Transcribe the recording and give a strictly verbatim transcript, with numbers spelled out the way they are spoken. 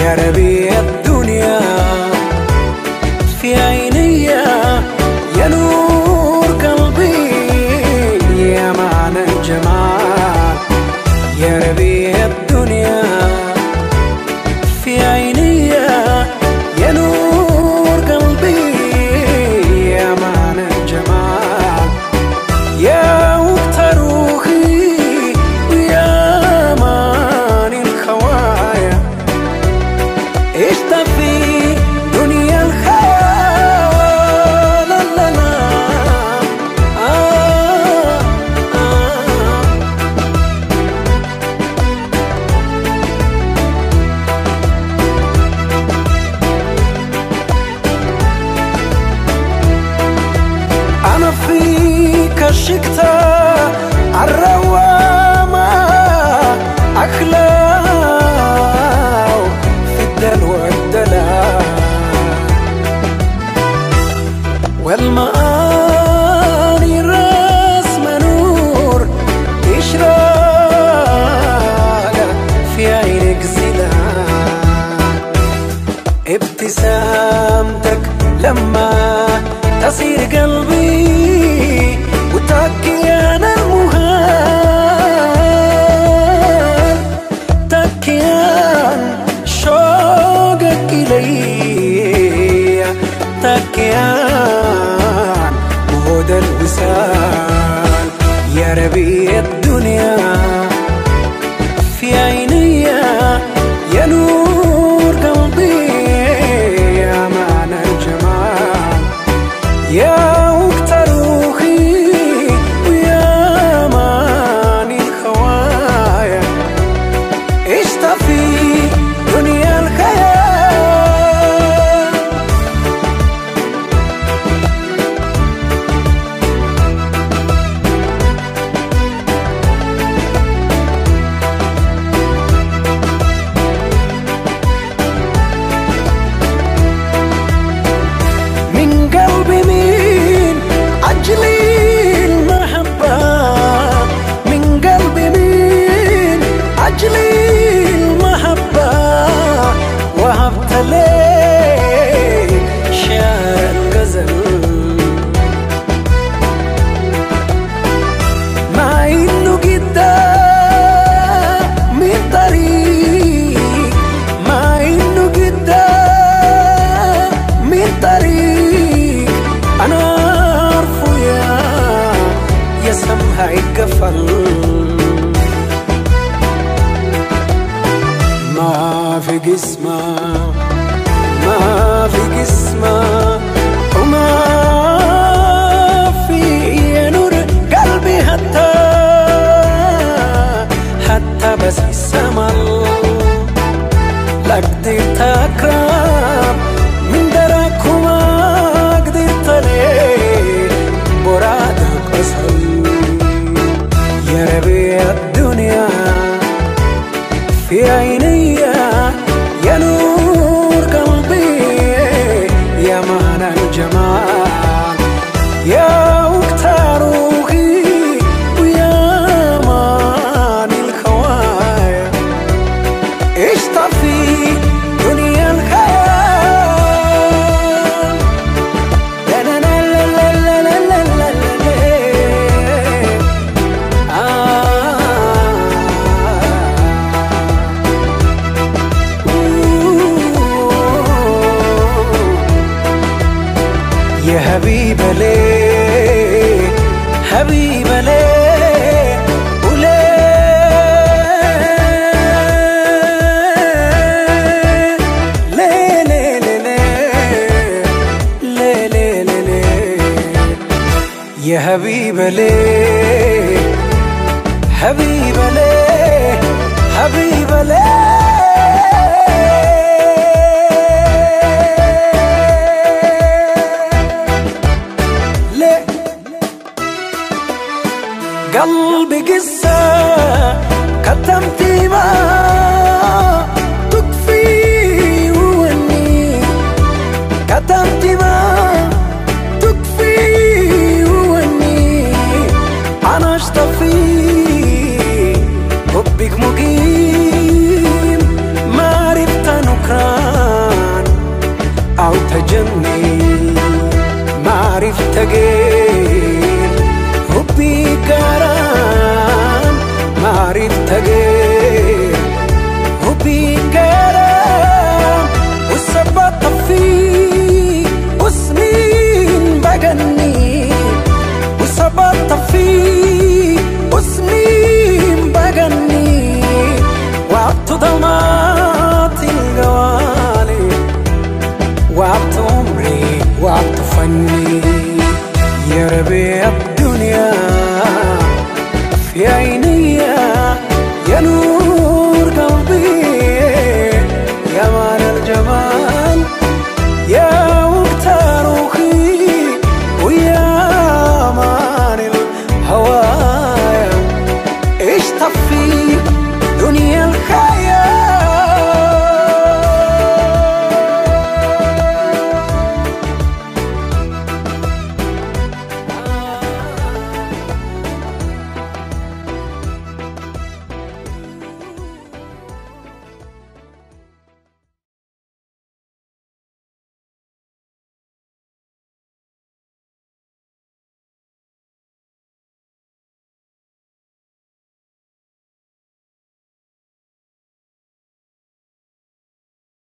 يا ربيع الدنيا في عيني يا نور قلبي يا معنى الجمال يا ربيع الدنيا في عيني يا نور قلبي يا معنى الجمال يا وقت روحي ويا مان الخوايا عشت في دنيا الخيال لا لا لا آه آه أنا فيك عشقت الروامة أخلاق في الدلو والدلال والمعاني رسم نور إشراق في عينك زلال ابتسامتك لما تصير قلبي وتبكي أنا المهان تبكيان شوقك إلي تبكيان وهدى الوصال يا ربيع الدنيا في عيني يا نور قلبي يا معنى الجمال يا وقت روحي ويا ماني الخوايا عشت في دنيا الخيال من قلبي مين أجلي المحبة من قلبي مين أجلي المحبة وهبت لك شعر الغزل مع إنه قدامي طريق مع إنه قدامي طريق أنا أعرفه يا يا سمها يقفل ما في قسمة ما في قسمة وما في نور قلبي حتى حتى بس السمل لا قدرت أكرم من دراك وما قدرت ليه برادك أصل يا ربيع الدنيا في عيني يا نور قلبي يا معنى الجمال يا وقت روحي ويا ماني الخوايا عشت في دنيا الخيال لا لا لا لا لا لا لا لا لا يا حبيبة ليه حبيبة ليه وليه ليه ليه ليه ليه ليه ليه ليه يا حبيبة ليه حبيبة ليه حبيبة ليه